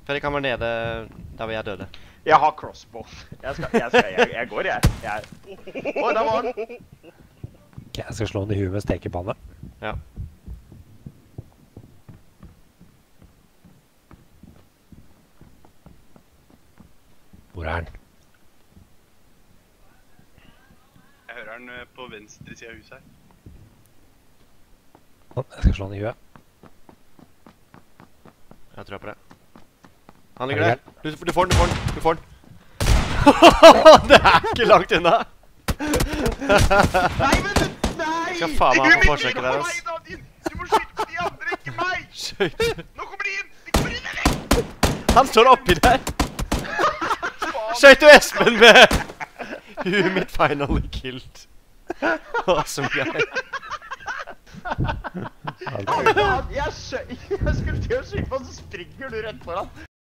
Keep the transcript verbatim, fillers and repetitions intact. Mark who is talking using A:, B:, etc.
A: Fredrik, han var nede der hvor jeg døde.
B: Jeg har crossbow. Jeg, skal, jeg, skal, jeg, jeg går, jeg. jeg. Oi, der var han.
C: Ok, jeg skal slå den i huet med stekepanne.
A: Ja.
C: Hvor er han?
D: Jeg hører han eh, på venstre siden av huset her.
C: Sånn, jeg skal slå den i huet.
A: Jeg tror på det. Han ligger
C: Er
A: der.
C: det
A: Du, du får den, du får den, du får den. Det er ikke langt unna.
B: Nei, men du, nei!
A: Skal faen meg ha på forsøket der, ass.
D: Du må skyte på de andre, ikke meg!
A: Skjøt.
D: Nå kommer de inn! De kommer inn, eller?
A: Han står oppi der. Skjøt du Espen med huet mitt finally killed. Awesome guy.
B: Jeg, skjø- jeg skulle til å skyte på, så springer du rett foran.